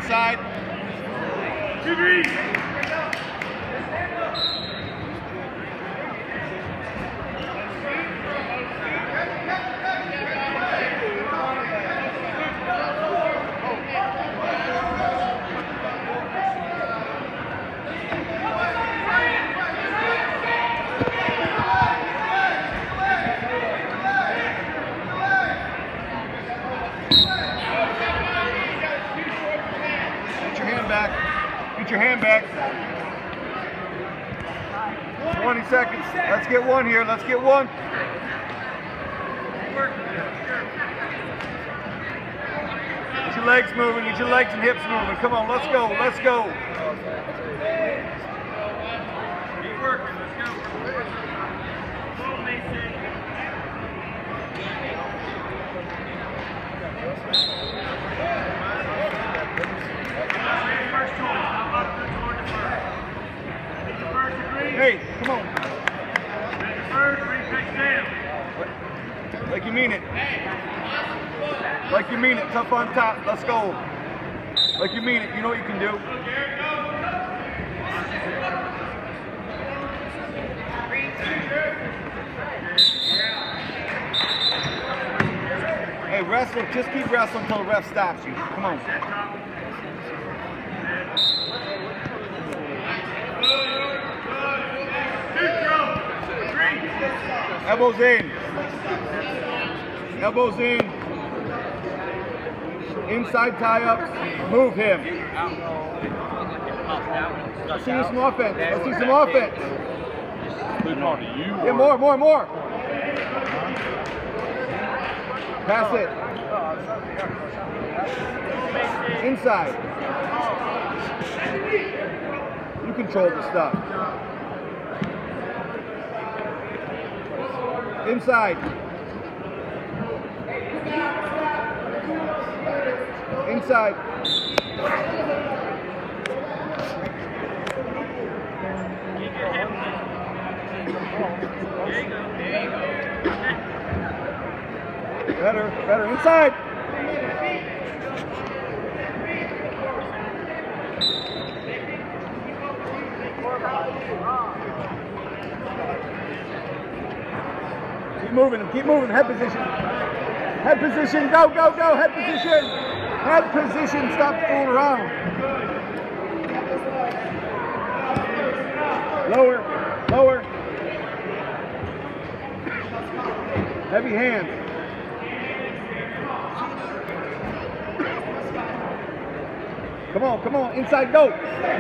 inside. 2 degrees. Get your hand back. 20 seconds. Let's get one here. Let's get one. Get your legs moving. Get your legs and hips moving. Come on, let's go. Let's go. Keep working. Let's go. Come on, Mason. Hey, come on. First, retake down. Like you mean it. Like you mean it. Tough on top. Let's go. Like you mean it. You know what you can do. Hey, wrestle. Just keep wrestling until the ref stops you. Come on. Elbows in. Elbows in. Inside tie-ups. Move him. Let's see some offense. Let's see some offense. Yeah, more. Pass it. Inside. You control the stuff. Inside. Inside. Better. Inside. Keep moving, head position. Head position, go, head position. Head position, stop fooling around. Lower. Heavy hand. Come on, inside, go.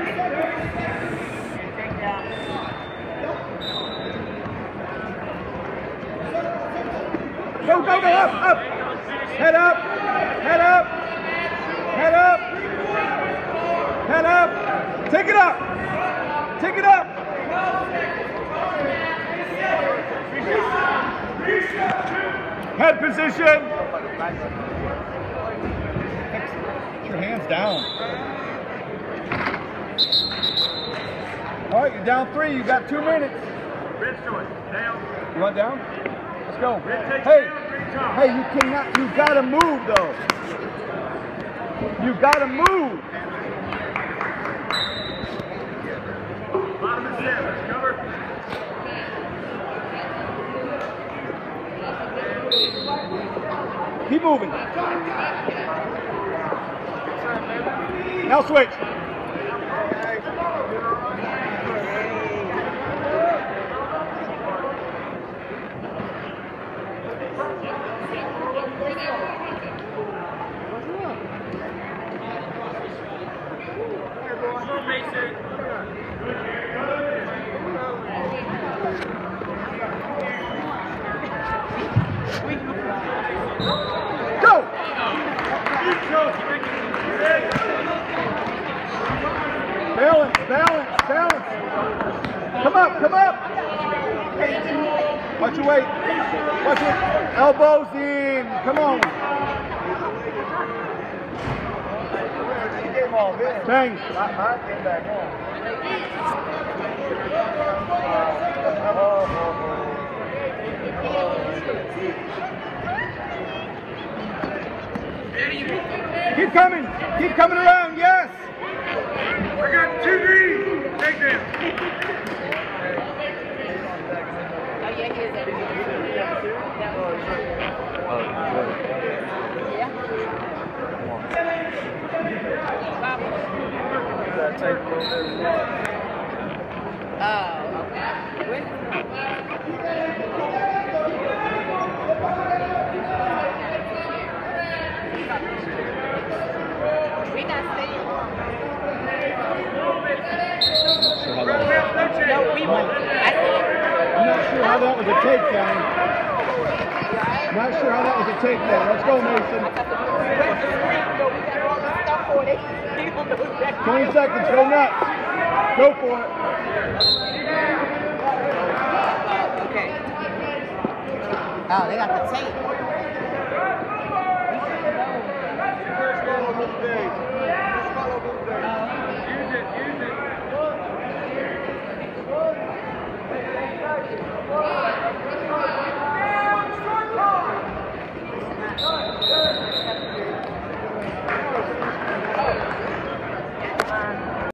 Go, up. Head up. Take it up. Head position. Put your hands down. All right, you're down 3. You got 2 minutes. Bench joint. Down. You want down? Let's go. Hey, you cannot, you gotta move though. You gotta move. Bottom of the set, let's cover. Keep moving. Now switch. Go! Balance. Come up. Watch your weight. Watch it. Elbows in. Come on. Bang. Keep coming. Keep coming around. Yes. I got 2 greens. Take them. Oh, yeah, he is everywhere. Yeah. Oh, okay. We're not staying long. No, we won't. I I'm not sure how that was a takedown. Not sure how that was a takedown. Let's go, Mason. 20 seconds. Go nuts. Go for it. Okay. Oh, they got the tape.